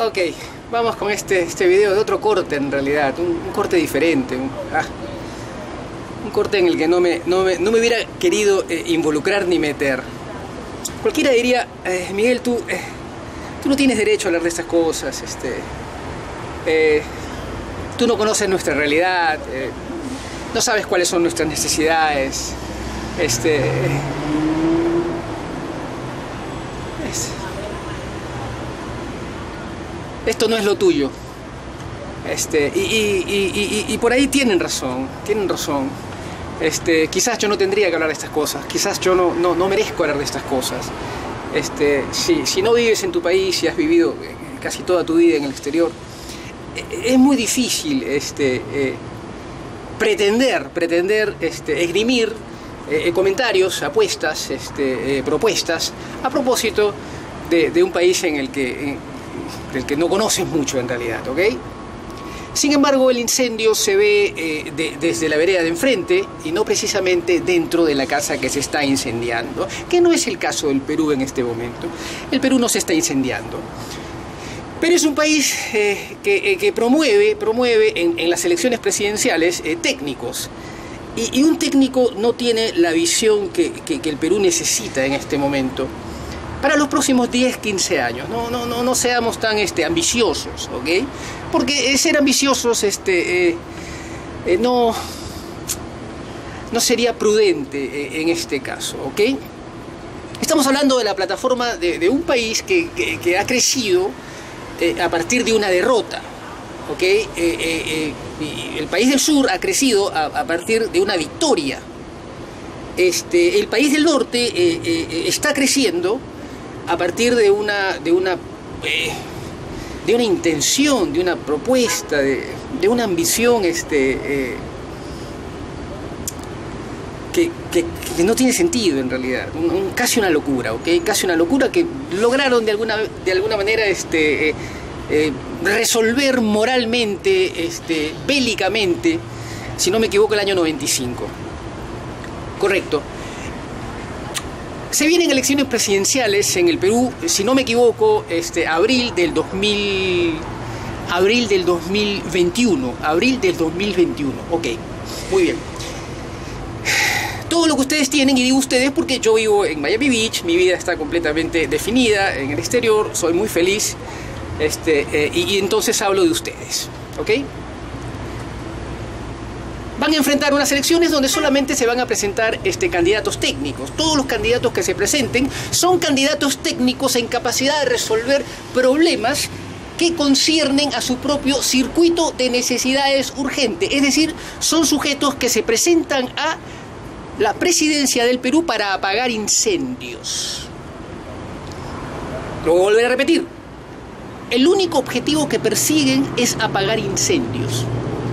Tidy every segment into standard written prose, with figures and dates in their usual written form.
Ok, vamos con este video de otro corte en realidad, un corte diferente, un corte en el que no me hubiera querido involucrar ni meter. Cualquiera diría, Miguel, tú no tienes derecho a hablar de estas cosas, tú no conoces nuestra realidad, no sabes cuáles son nuestras necesidades, esto no es lo tuyo. Y por ahí tienen razón. Quizás yo no tendría que hablar de estas cosas, quizás yo no merezco hablar de estas cosas. Si no vives en tu país y has vivido casi toda tu vida en el exterior, es muy difícil pretender esgrimir comentarios, apuestas, propuestas a propósito de un país del que no conoces mucho en realidad, ¿ok? Sin embargo, el incendio se ve desde la vereda de enfrente y no precisamente dentro de la casa que se está incendiando, que no es el caso del Perú en este momento. El Perú no se está incendiando. Pero es un país que promueve en las elecciones presidenciales técnicos. Y un técnico no tiene la visión que el Perú necesita en este momento para los próximos 10, 15 años. No seamos tan ambiciosos, ¿ok? Porque ser ambiciosos no sería prudente en este caso, ¿ok? Estamos hablando de la plataforma de un país que ha crecido a partir de una derrota, ¿ok? Y el país del sur ha crecido a partir de una victoria. El país del norte está creciendo a partir de una intención, de una propuesta, de una ambición que no tiene sentido en realidad, casi una locura, ¿ok? Casi una locura que lograron de alguna manera resolver moralmente, bélicamente, si no me equivoco, el año 95. Correcto. Se vienen elecciones presidenciales en el Perú, si no me equivoco, abril del 2021. Ok, muy bien. Todo lo que ustedes tienen, y digo ustedes porque yo vivo en Miami Beach, mi vida está completamente definida en el exterior, soy muy feliz, y entonces hablo de ustedes, ¿ok? Van a enfrentar unas elecciones donde solamente se van a presentar candidatos técnicos. Todos los candidatos que se presenten son candidatos técnicos en capacidad de resolver problemas que conciernen a su propio circuito de necesidades urgentes. Es decir, son sujetos que se presentan a la presidencia del Perú para apagar incendios. Lo voy a volver a repetir. El único objetivo que persiguen es apagar incendios.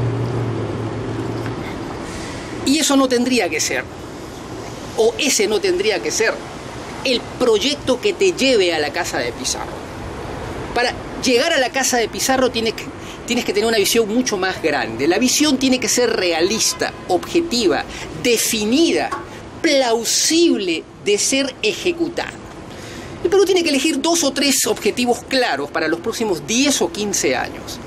Y eso no tendría que ser, o ese no tendría que ser, el proyecto que te lleve a la casa de Pizarro. Para llegar a la casa de Pizarro tienes que tener una visión mucho más grande. La visión tiene que ser realista, objetiva, definida, plausible de ser ejecutada. El Perú tiene que elegir 2 o 3 objetivos claros para los próximos 10 o 15 años.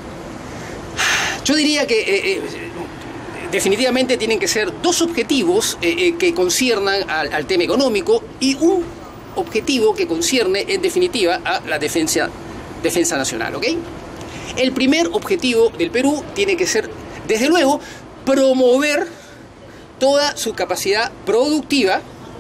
Yo diría que definitivamente tienen que ser 2 objetivos que conciernan al tema económico y un objetivo que concierne en definitiva a la defensa nacional, ¿ok? El primer objetivo del Perú tiene que ser, desde luego, promover toda su capacidad productiva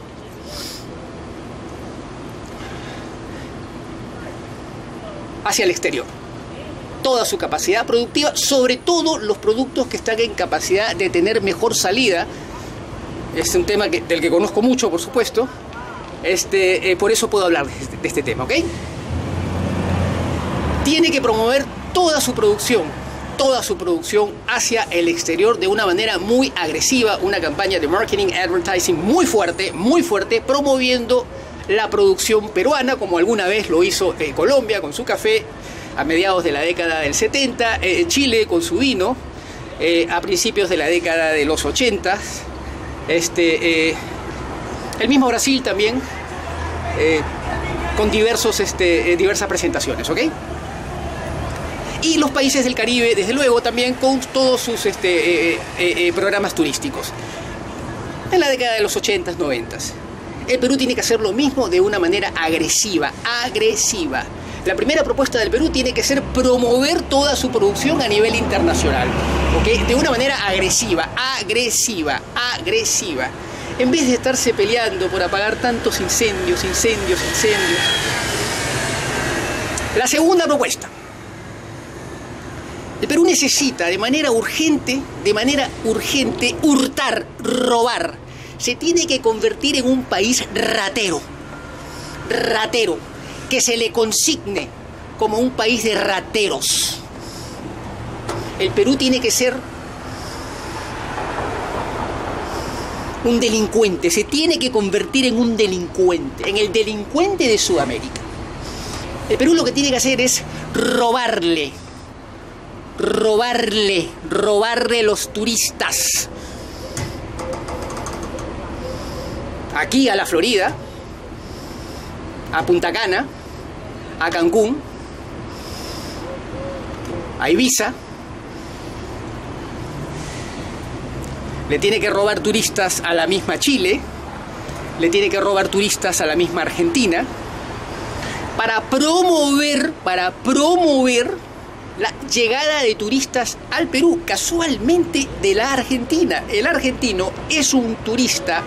hacia el exterior. Toda su capacidad productiva, sobre todo los productos que están en capacidad de tener mejor salida. Es un tema del que conozco mucho, por supuesto. Por eso puedo hablar de este tema, ¿ok? Tiene que promover toda su producción hacia el exterior de una manera muy agresiva, una campaña de marketing, advertising muy fuerte, promoviendo la producción peruana, como alguna vez lo hizo Colombia con su café a mediados de la década del 70, Chile con su vino a principios de la década de los 80, el mismo Brasil también, con diversas presentaciones, ¿ok? Y los países del Caribe, desde luego, también con todos sus programas turísticos. En la década de los 80s, 90s. El Perú tiene que hacer lo mismo de una manera agresiva. La primera propuesta del Perú tiene que ser promover toda su producción a nivel internacional, ¿ok? De una manera agresiva. En vez de estarse peleando por apagar tantos incendios. La segunda propuesta. El Perú necesita de manera urgente, hurtar, robar. Se tiene que convertir en un país ratero, que se le consigne como un país de rateros. El Perú tiene que ser un delincuente, se tiene que convertir en un delincuente, en el delincuente de Sudamérica. El Perú lo que tiene que hacer es robarle los turistas. Aquí a la Florida, a Punta Cana, a Cancún, a Ibiza. Le tiene que robar turistas a la misma Chile, le tiene que robar turistas a la misma Argentina, para promover la llegada de turistas al Perú, casualmente de la Argentina. El argentino es un turista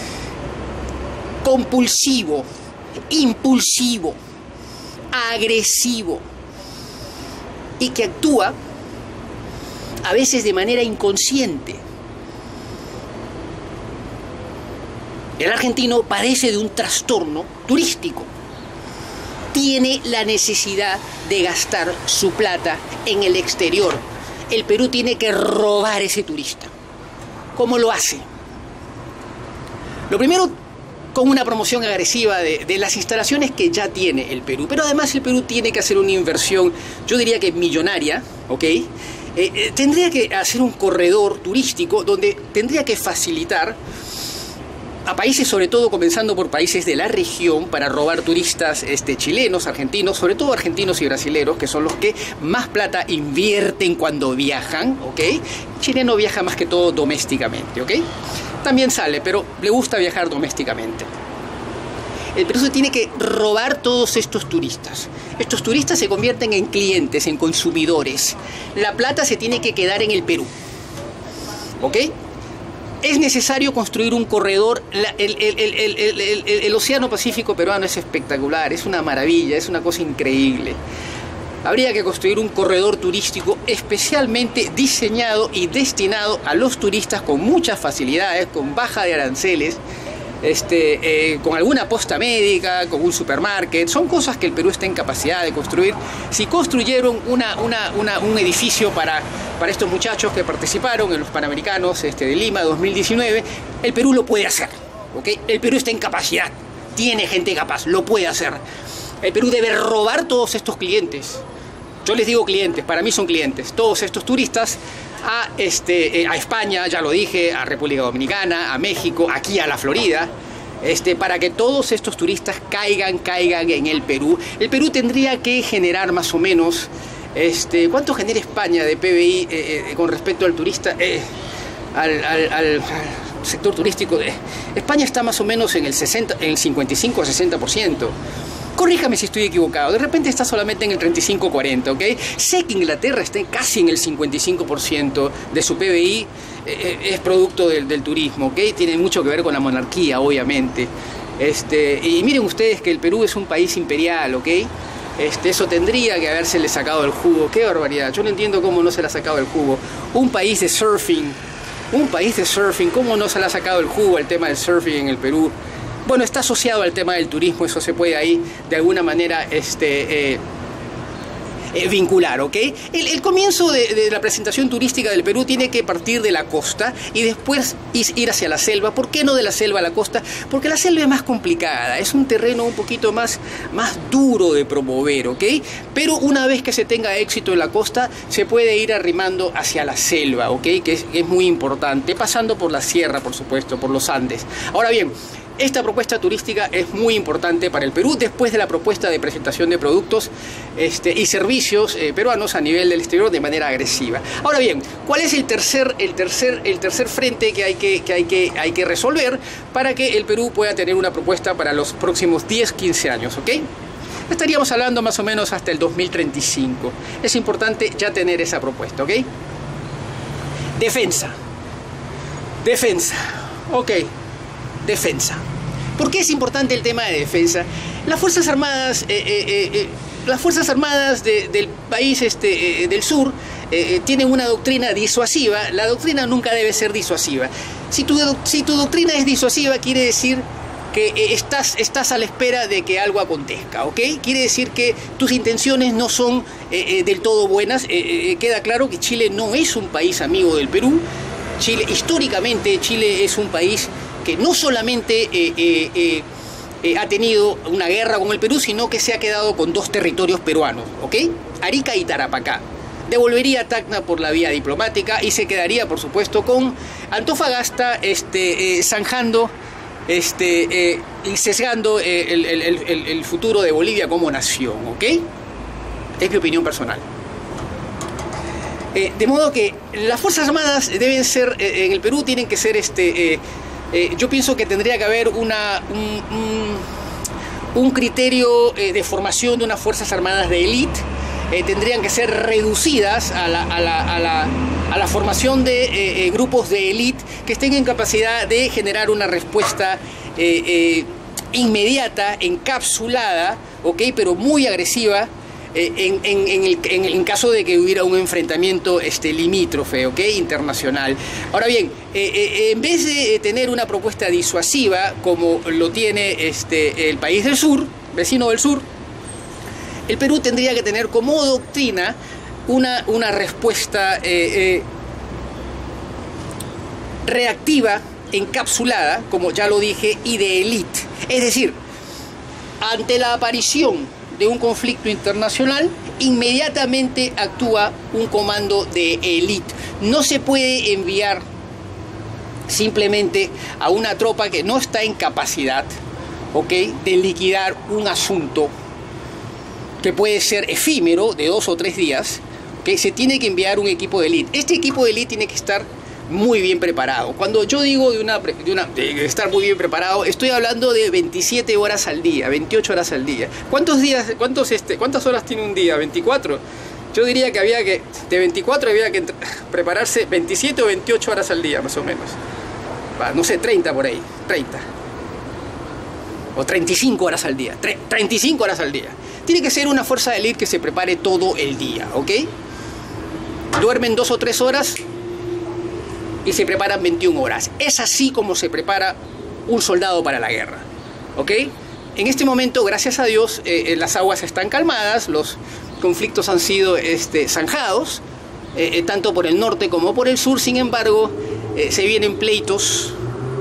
compulsivo, impulsivo, agresivo y que actúa a veces de manera inconsciente. El argentino padece de un trastorno turístico. Tiene la necesidad de gastar su plata en el exterior. El Perú tiene que robar ese turista. ¿Cómo lo hace? Lo primero, con una promoción agresiva de las instalaciones que ya tiene el Perú. Pero además el Perú tiene que hacer una inversión, yo diría que millonaria, ¿ok? Tendría que hacer un corredor turístico donde tendría que facilitar a países, sobre todo comenzando por países de la región, para robar turistas chilenos, argentinos, sobre todo argentinos y brasileros, que son los que más plata invierten cuando viajan, ¿ok? El chileno viaja más que todo domésticamente, ¿ok? También sale, pero le gusta viajar domésticamente. El Perú se tiene que robar todos estos turistas. Estos turistas se convierten en clientes, en consumidores. La plata se tiene que quedar en el Perú, ¿ok? Es necesario construir un corredor. El Océano Pacífico peruano es espectacular, es una maravilla, es una cosa increíble. Habría que construir un corredor turístico especialmente diseñado y destinado a los turistas con muchas facilidades, con baja de aranceles, con alguna posta médica, con un supermarket. Son cosas que el Perú está en capacidad de construir. Si construyeron un edificio para estos muchachos que participaron en los Panamericanos de Lima 2019, el Perú lo puede hacer, ¿ok? El Perú está en capacidad, tiene gente capaz, lo puede hacer. El Perú debe robar todos estos clientes. Yo les digo clientes, para mí son clientes. Todos estos turistas a España, ya lo dije, a República Dominicana, a México, aquí a la Florida, para que todos estos turistas caigan en el Perú. El Perú tendría que generar más o menos, ¿cuánto genera España de PBI con respecto al turista, al sector turístico? España está más o menos en el 55 o 60%. Corríjame si estoy equivocado, de repente está solamente en el 35-40, ¿ok? Sé que Inglaterra está casi en el 55% de su PBI, es producto del turismo, ¿ok? Tiene mucho que ver con la monarquía, obviamente. Y miren ustedes que el Perú es un país imperial, ¿ok? Eso tendría que habérsele sacado el jugo. ¡Qué barbaridad! Yo no entiendo cómo no se le ha sacado el jugo. Un país de surfing, ¿cómo no se le ha sacado el jugo al tema del surfing en el Perú? Bueno, está asociado al tema del turismo, eso se puede ahí de alguna manera vincular, ¿ok? El comienzo de la presentación turística del Perú tiene que partir de la costa y después ir hacia la selva. ¿Por qué no de la selva a la costa? Porque la selva es más complicada, es un terreno un poquito más duro de promover, ¿ok? Pero una vez que se tenga éxito en la costa, se puede ir arrimando hacia la selva, ¿ok? Que es muy importante, pasando por la sierra, por supuesto, por los Andes. Ahora bien, esta propuesta turística es muy importante para el Perú después de la propuesta de presentación de productos y servicios peruanos a nivel del exterior de manera agresiva. Ahora bien, ¿cuál es el tercer frente que hay que resolver para que el Perú pueda tener una propuesta para los próximos 10-15 años? ¿Ok? Estaríamos hablando más o menos hasta el 2035. Es importante ya tener esa propuesta, ¿ok? Defensa. Ok. Defensa. ¿Por qué es importante el tema de defensa? Las Fuerzas Armadas, del país del sur tienen una doctrina disuasiva. La doctrina nunca debe ser disuasiva. Si tu doctrina es disuasiva, quiere decir que estás a la espera de que algo acontezca, ¿ok? Quiere decir que tus intenciones no son del todo buenas. Queda claro que Chile no es un país amigo del Perú. Históricamente, Chile es un país que no solamente ha tenido una guerra con el Perú, sino que se ha quedado con 2 territorios peruanos, ¿ok? Arica y Tarapacá. Devolvería Tacna por la vía diplomática y se quedaría, por supuesto, con Antofagasta zanjando y sesgando el futuro de Bolivia como nación, ¿ok? Es mi opinión personal. De modo que las Fuerzas Armadas deben ser, en el Perú tienen que ser, yo pienso que tendría que haber un criterio de formación de unas Fuerzas Armadas de élite. Tendrían que ser reducidas a la formación de grupos de élite que estén en capacidad de generar una respuesta inmediata, encapsulada, ¿ok? Pero muy agresiva, en caso de que hubiera un enfrentamiento limítrofe, ¿ok? Internacional. Ahora bien, en vez de tener una propuesta disuasiva como lo tiene el país del sur, vecino del sur, el Perú tendría que tener como doctrina una respuesta reactiva, encapsulada, como ya lo dije, y de élite. Es decir, ante la aparición de un conflicto internacional, inmediatamente actúa un comando de élite. No se puede enviar simplemente a una tropa que no está en capacidad, ¿ok?, de liquidar un asunto que puede ser efímero, de 2 o 3 días, que se tiene que enviar un equipo de élite. Este equipo de élite tiene que estar muy bien preparado. Cuando yo digo de estar muy bien preparado, estoy hablando de 27 horas al día, 28 horas al día. ¿Cuántas horas tiene un día? ¿24? Yo diría que de 24 había que prepararse 27 o 28 horas al día, más o menos. No sé, 30 por ahí, 30. O 35 horas al día, 35 horas al día. Tiene que ser una fuerza de élite que se prepare todo el día, ¿ok? Duermen 2 o 3 horas y se preparan 21 horas. Es así como se prepara un soldado para la guerra, ¿ok? En este momento, gracias a Dios, las aguas están calmadas, los conflictos han sido zanjados, tanto por el norte como por el sur. Sin embargo, se vienen pleitos,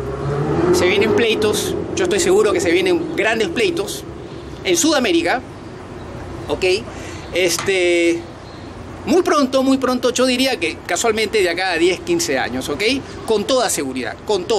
yo estoy seguro que se vienen grandes pleitos en Sudamérica, ¿ok? Muy pronto, yo diría que casualmente de acá a 10, 15 años, ¿ok? Con toda seguridad.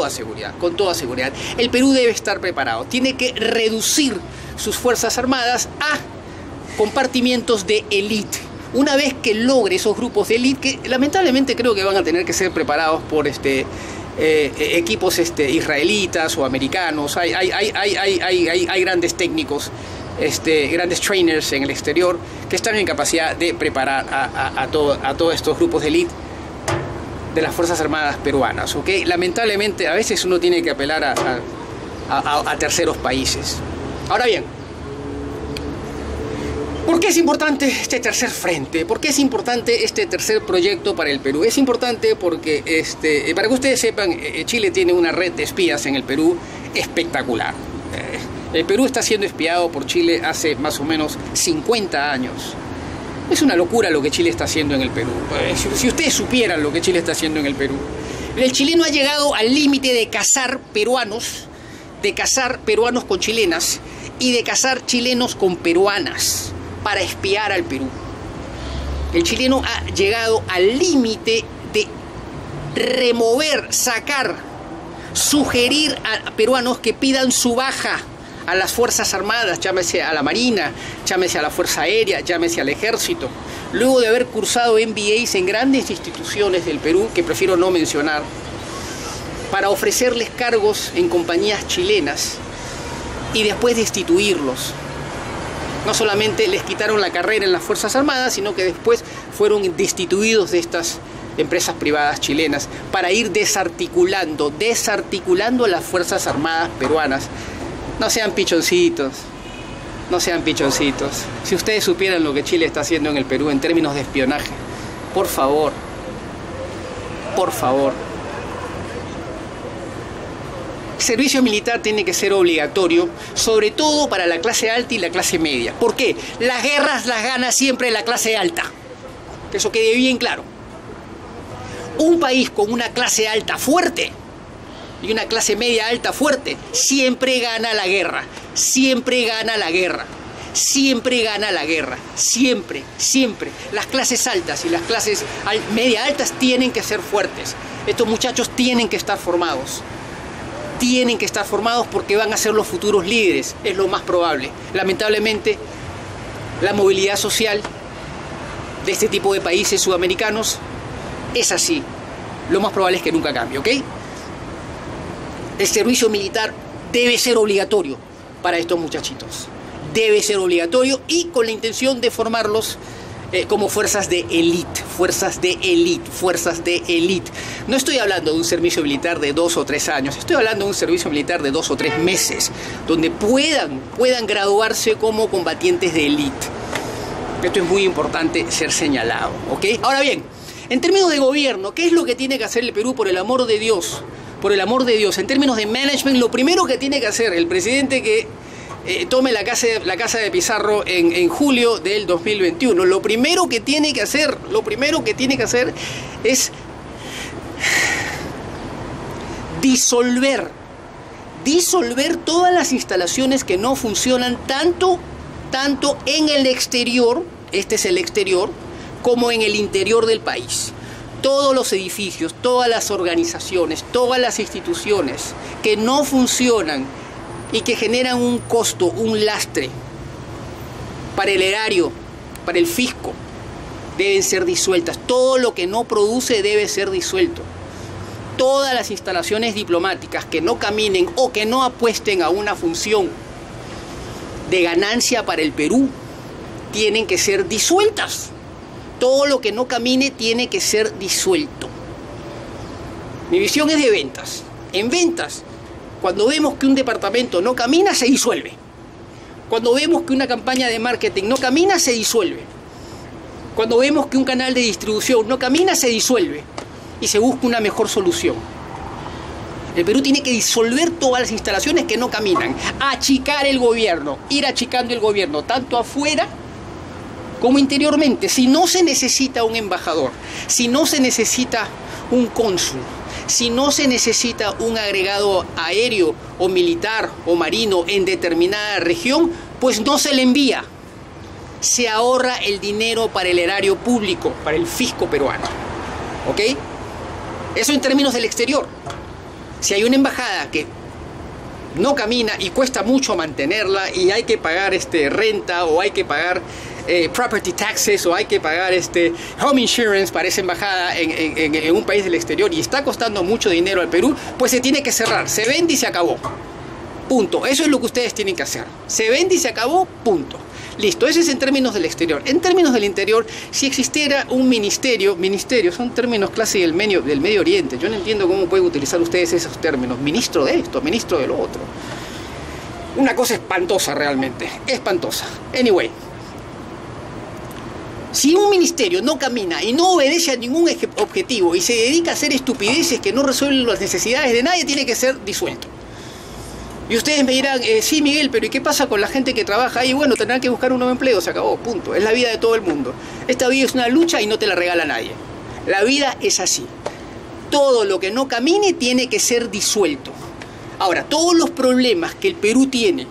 El Perú debe estar preparado. Tiene que reducir sus Fuerzas Armadas a compartimientos de élite. Una vez que logre esos grupos de élite, que lamentablemente creo que van a tener que ser preparados por equipos israelitas o americanos. Hay grandes técnicos, grandes trainers en el exterior que están en capacidad de preparar a todos estos grupos de élite de las Fuerzas Armadas peruanas, ¿ok? Lamentablemente a veces uno tiene que apelar a terceros países. Ahora bien, ¿por qué es importante este tercer frente? ¿Por qué es importante este tercer proyecto para el Perú? Es importante porque, para que ustedes sepan, Chile tiene una red de espías en el Perú espectacular. El Perú está siendo espiado por Chile hace más o menos 50 años. Es una locura lo que Chile está haciendo en el Perú. Si ustedes supieran lo que Chile está haciendo en el Perú. El chileno ha llegado al límite de cazar peruanos con chilenas y de cazar chilenos con peruanas para espiar al Perú. El chileno ha llegado al límite de remover, sacar sugerir a peruanos que pidan su baja a las Fuerzas Armadas, llámese a la Marina, llámese a la Fuerza Aérea, llámese al Ejército, luego de haber cursado MBAs en grandes instituciones del Perú, que prefiero no mencionar, para ofrecerles cargos en compañías chilenas y después destituirlos. No solamente les quitaron la carrera en las Fuerzas Armadas, sino que después fueron destituidos de estas empresas privadas chilenas para ir desarticulando a las Fuerzas Armadas peruanas. No sean pichoncitos, no sean pichoncitos. Si ustedes supieran lo que Chile está haciendo en el Perú en términos de espionaje, por favor, por favor. El servicio militar tiene que ser obligatorio, sobre todo para la clase alta y la clase media. ¿Por qué? Las guerras las gana siempre la clase alta. Que eso quede bien claro. Un país con una clase alta fuerte y una clase media alta fuerte siempre gana la guerra, siempre gana la guerra, siempre gana la guerra, siempre, siempre. Las clases altas y las clases media altas tienen que ser fuertes. Estos muchachos tienen que estar formados. Tienen que estar formados porque van a ser los futuros líderes, es lo más probable. Lamentablemente, la movilidad social de este tipo de países sudamericanos es así. Lo más probable es que nunca cambie, ¿ok? El servicio militar debe ser obligatorio para estos muchachitos. Debe ser obligatorio y con la intención de formarlos como fuerzas de élite, fuerzas de élite, fuerzas de élite. No estoy hablando de un servicio militar de 2 o 3 años, estoy hablando de un servicio militar de 2 o 3 meses, donde puedan graduarse como combatientes de élite. Esto es muy importante ser señalado, ¿ok? Ahora bien, en términos de gobierno, ¿qué es lo que tiene que hacer el Perú por el amor de Dios? Por el amor de Dios, en términos de management, lo primero que tiene que hacer el presidente que tome la casa de Pizarro en julio del 2021, lo primero que tiene que hacer es disolver todas las instalaciones que no funcionan tanto en el exterior, este es el exterior, como en el interior del país. Todos los edificios, todas las organizaciones, todas las instituciones que no funcionan y que generan un costo, un lastre para el erario, para el fisco, deben ser disueltas. Todo lo que no produce debe ser disuelto. Todas las instalaciones diplomáticas que no caminen o que no apuesten a una función de ganancia para el Perú tienen que ser disueltas. Todo lo que no camine tiene que ser disuelto. Mi visión es de ventas. En ventas, cuando vemos que un departamento no camina, se disuelve. Cuando vemos que una campaña de marketing no camina, se disuelve. Cuando vemos que un canal de distribución no camina, se disuelve. Y se busca una mejor solución. El Perú tiene que disolver todas las instalaciones que no caminan. Achicar el gobierno. Ir achicando el gobierno, tanto afuera como interiormente. Si no se necesita un embajador, si no se necesita un cónsul, si no se necesita un agregado aéreo o militar o marino en determinada región, pues no se le envía. Se ahorra el dinero para el erario público, para el fisco peruano. ¿Ok? Eso en términos del exterior. Si hay una embajada que no camina y cuesta mucho mantenerla y hay que pagar renta o hay que pagar property taxes o hay que pagar home insurance para esa embajada en un país del exterior y está costando mucho dinero al Perú, pues se tiene que cerrar, se vende y se acabó. Punto. Eso es lo que ustedes tienen que hacer. Se vende y se acabó, punto. Listo, eso es en términos del exterior. En términos del interior, si existiera un ministerio son términos clase del Medio Oriente. Yo no entiendo cómo pueden utilizar ustedes esos términos. Ministro de esto, ministro de lo otro. Una cosa espantosa realmente, espantosa. Anyway, si un ministerio no camina y no obedece a ningún objetivo y se dedica a hacer estupideces que no resuelven las necesidades de nadie, tiene que ser disuelto. Y ustedes me dirán, sí Miguel, pero ¿y qué pasa con la gente que trabaja ahí? Bueno, tendrán que buscar un nuevo empleo, se acabó, punto. Es la vida de todo el mundo. Esta vida es una lucha y no te la regala nadie. La vida es así. Todo lo que no camine tiene que ser disuelto. Ahora, todos los problemas que el Perú tiene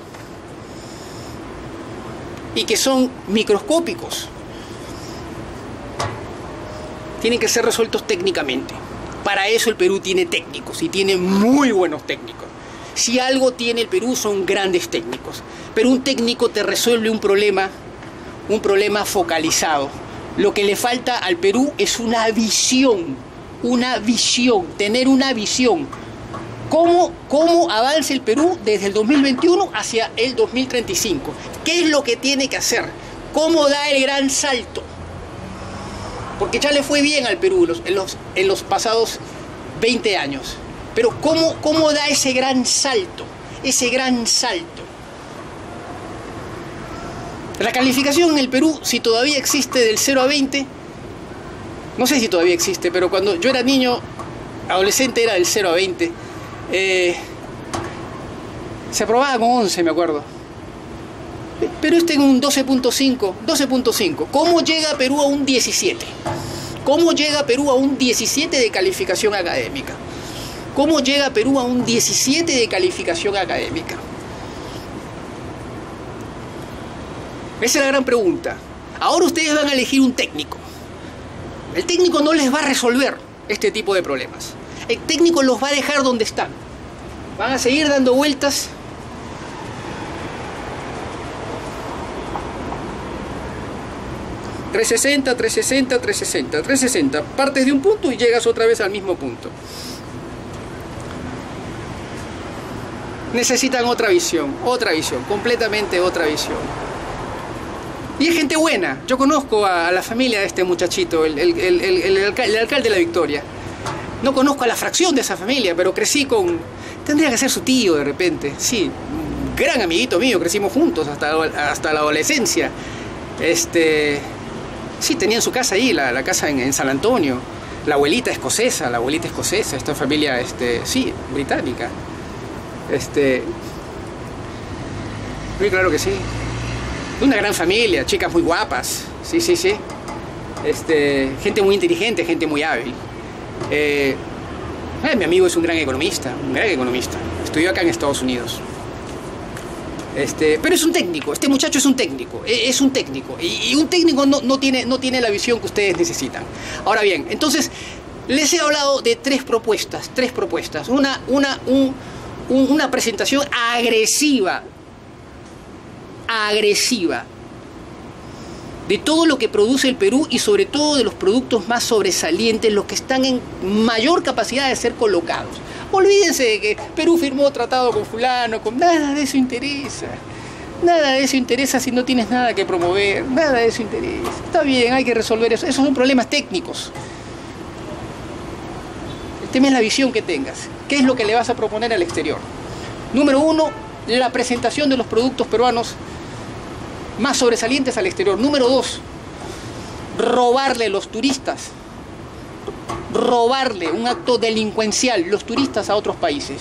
y que son microscópicos tienen que ser resueltos técnicamente. Para eso el Perú tiene técnicos, y tiene muy buenos técnicos. Si algo tiene el Perú son grandes técnicos. Pero un técnico te resuelve un problema focalizado. Lo que le falta al Perú es una visión, tener una visión. ¿Cómo avanza el Perú desde el 2021 hacia el 2035? ¿Qué es lo que tiene que hacer? ¿Cómo da el gran salto? Porque ya le fue bien al Perú en los pasados 20 años. Pero ¿cómo da ese gran salto? Ese gran salto. La calificación en el Perú, si todavía existe, del 0 a 20, no sé si todavía existe, pero cuando yo era niño, adolescente, era del 0 a 20. Se aprobaba con 11, me acuerdo. Pero este en un 12.5. ¿Cómo llega Perú a un 17? ¿Cómo llega Perú a un 17 de calificación académica? ¿Cómo llega Perú a un 17 de calificación académica? Esa es la gran pregunta. Ahora ustedes van a elegir un técnico. El técnico no les va a resolver este tipo de problemas. El técnico los va a dejar donde están. Van a seguir dando vueltas. ...360, 360, 360, 360... partes de un punto y llegas otra vez al mismo punto. Necesitan otra visión, completamente otra visión. Y es gente buena. Yo conozco a la familia de este muchachito, el alcalde de La Victoria. No conozco a la fracción de esa familia, pero crecí con... Tendría que ser su tío de repente. Sí, un gran amiguito mío, crecimos juntos hasta la adolescencia. Sí, tenían su casa ahí, la casa en San Antonio. La abuelita escocesa, esta familia, sí, británica. Muy claro que sí. Una gran familia, chicas muy guapas. Sí. Gente muy inteligente, gente muy hábil. Mi amigo es un gran economista. Estudió acá en Estados Unidos. Pero es un técnico, este muchacho es un técnico, y un técnico no tiene la visión que ustedes necesitan. Ahora bien, entonces les he hablado de tres propuestas, una presentación agresiva de todo lo que produce el Perú y sobre todo de los productos más sobresalientes, los que están en mayor capacidad de ser colocados. Olvídense de que Perú firmó tratado con fulano, nada de eso interesa. Nada de eso interesa si no tienes nada que promover, nada de eso interesa. Está bien, hay que resolver eso. Esos son problemas técnicos. El tema es la visión que tengas. ¿Qué es lo que le vas a proponer al exterior? Número 1, la presentación de los productos peruanos más sobresalientes al exterior. Número 2, robarle a los turistas. Robarle, un acto delincuencial, los turistas a otros países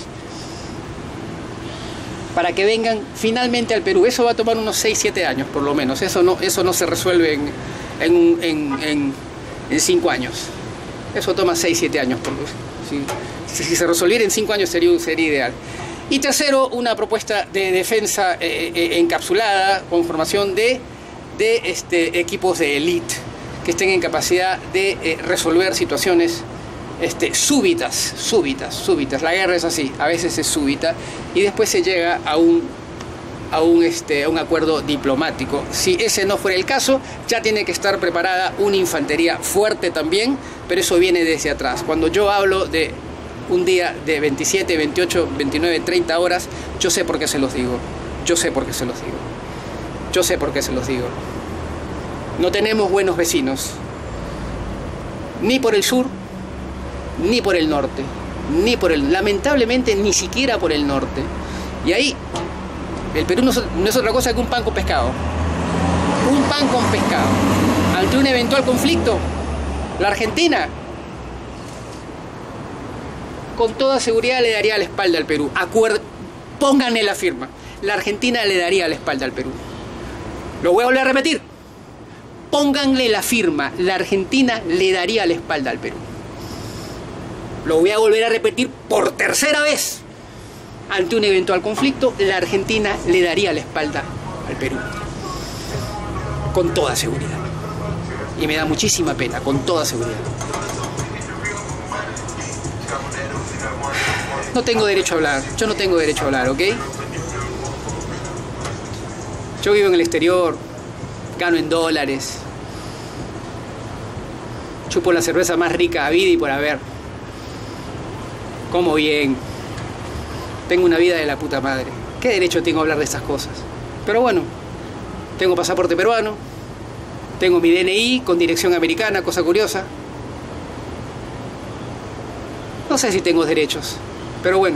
para que vengan finalmente al Perú. Eso va a tomar unos 6-7 años por lo menos. Eso no se resuelve en 5 años. Eso toma 6-7 años. Si se resolviera en 5 años sería ideal. Y tercero, una propuesta de defensa encapsulada con formación de equipos de élite que estén en capacidad de resolver situaciones súbitas. La guerra es así, a veces es súbita y después se llega a un acuerdo diplomático. Si ese no fuera el caso, ya tiene que estar preparada una infantería fuerte también, pero eso viene desde atrás. Cuando yo hablo de un día de 27, 28, 29, 30 horas, yo sé por qué se los digo. No tenemos buenos vecinos, ni por el sur, ni por el norte, lamentablemente ni siquiera por el norte. Y ahí, el Perú no es otra cosa que un pan con pescado. Ante un eventual conflicto, la Argentina, con toda seguridad le daría la espalda al Perú. Pónganle la firma. La Argentina le daría la espalda al Perú. Lo voy a volver a repetir. Pónganle la firma. La Argentina le daría la espalda al Perú. Lo voy a volver a repetir por tercera vez. Ante un eventual conflicto, la Argentina le daría la espalda al Perú. Con toda seguridad. Y me da muchísima pena, con toda seguridad. No tengo derecho a hablar. Yo no tengo derecho a hablar, ¿ok? Yo vivo en el exterior, gano en dólares, chupo la cerveza más rica a vida y por haber, como bien, tengo una vida de la puta madre. ¿Qué derecho tengo a hablar de estas cosas? Pero bueno, tengo pasaporte peruano, tengo mi DNI con dirección americana, cosa curiosa. No sé si tengo derechos, pero bueno.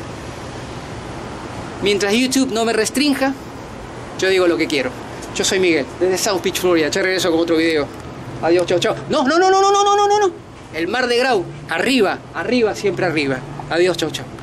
Mientras YouTube no me restrinja, yo digo lo que quiero. Yo soy Miguel, desde South Beach, Florida. Ya regreso con otro video. Adiós, chao, chao. No. El mar de Grau, arriba, siempre arriba. Adiós, chao, chao.